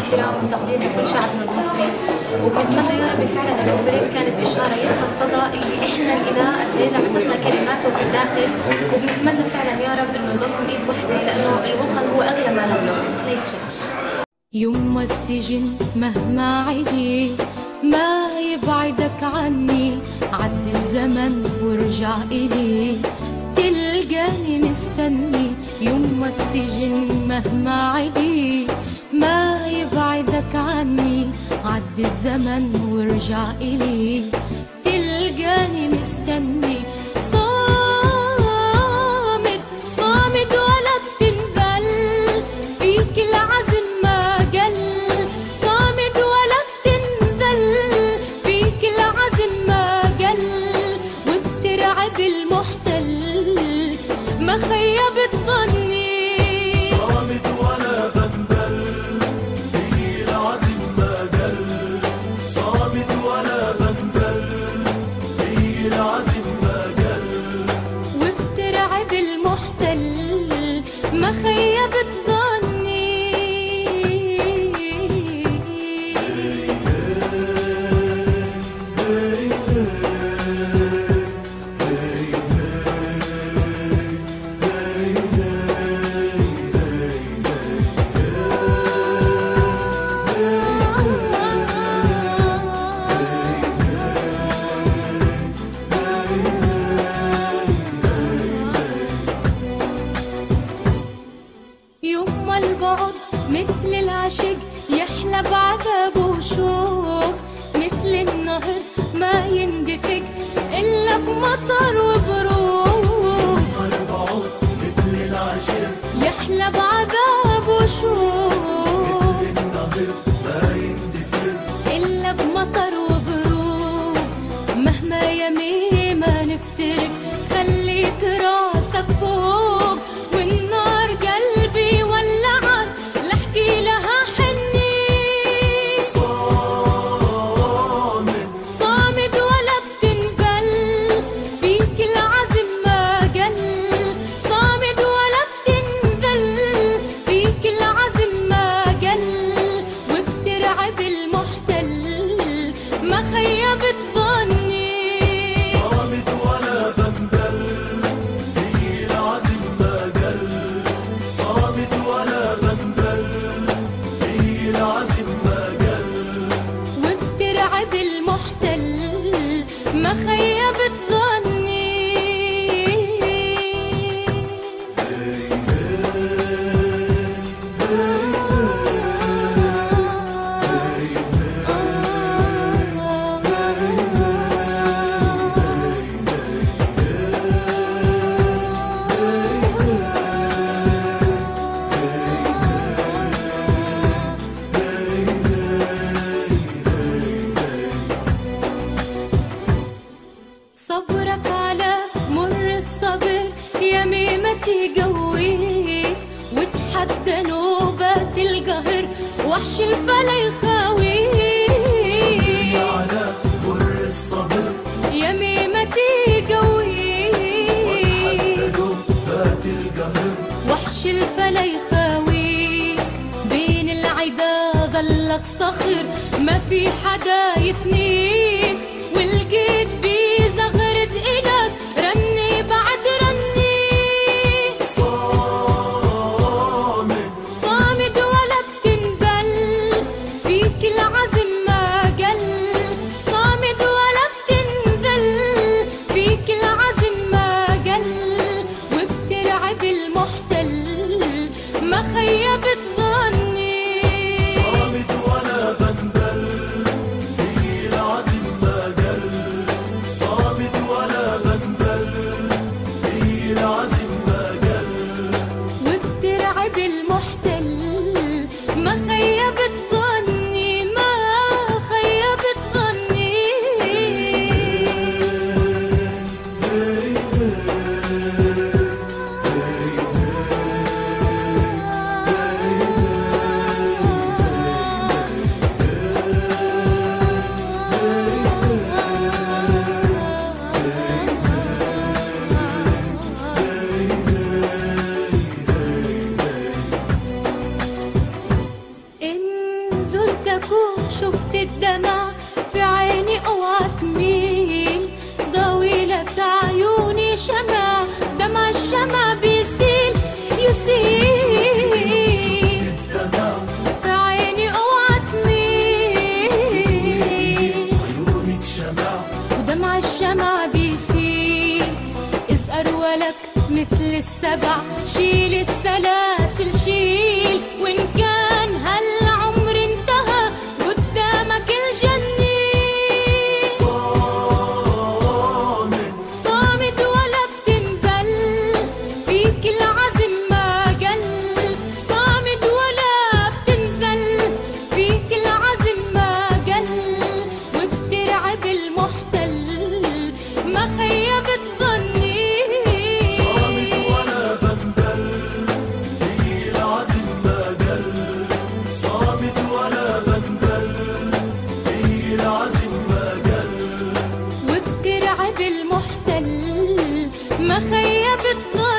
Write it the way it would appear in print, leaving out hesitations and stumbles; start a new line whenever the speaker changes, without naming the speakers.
الاحترام والتقدير لكل شعبنا المصري، وبنتمنى يا رب فعلا انه البريد كانت اشاره يبقى الصدى اللي احنا لقيناه قد ايه لمستنا كلماته في الداخل، وبنتمنى فعلا يا رب انه يضلكم ايد وحده لانه الوطن هو اغلى ما نملك. ليس شاش
يما السجن مهما علي ما يبعدك عني، عد الزمن وارجع إلي تلقاني مستني. يما السجن مهما علي ما يبعدك عني، عد الزمن وارجع إلي تلقاني مستني. صامد صامد ولا بتنذل، فيك العزم ما قل. صامد ولا بتنذل، فيك العزم ما قل. وبترعب المحتل ما خيبت ظني.
صامد ولا بنبل، في العزم ما قل. صامد ولا بنبل، في العزم ما قل.
وبترعب المحتل ما خيبت ظني. يما البعد مثل العشق يحلى بعذاب وشوق، مثل النهر ما يندفق إلا بمطر وبروق.
البعد مثل العشق
يحلى بعذاب وشوق،
مثل النهر ما يندفع
إلا بمطر وبروق. مهما يمي ما نفترق خليك راسك فوق، والنار قلبي ولعت لحكي لها حني.
صامد
صامد ولا بتنقل، فيك العزم ما قل. صامد ولا بتنذل، فيك العزم ما قل. وبترعب المحتل ما خيبت ظني.
صامد ولا بنبل، في العزم ما قل. صامد ولا بنبل، في العزم ما قل.
وبترعب المحتل ما خيبت ظني. صبرك على مر الصبر يميمتي قويك، وتحدى نوبات القهر وحش الفلا يخاويك.
على مر الصبر
يميمتي قويك،
بات القهر
وحش الفلا يخاويك. بين العدا ظلك صخر ما في حدا يثنيك، ولقيت بزغرة إلك رني بعد رني.
صامد
صامد ولا بتنذل، فيك العزم ما قل. صامد ولا بتنذل، فيك العزم ما قل. وبترعب المحتل ما خيبت ظني.
صامد ولا بنبل، في العزم ما قل. صامد ولا بنبل، في العزم ما قل.
وبترعب المحتل ما خيبت ظني. ما خيبت ظني. لك مثل السبع. شيل السلاسل شيل، وإن كان هالعمر انتهى قدامك الجنة. صامد ولا بتنذل، فيك العزم ما قل. صامد ولا بتنذل، فيك العزم ما قل. وبترعب المحتل ما خيبت ظني.
صامد ولا بنبل، في العزم ما قل. صامد ولا بنبل، في العزم ما قل.
وبترعب المحتل ما خيبت ظني.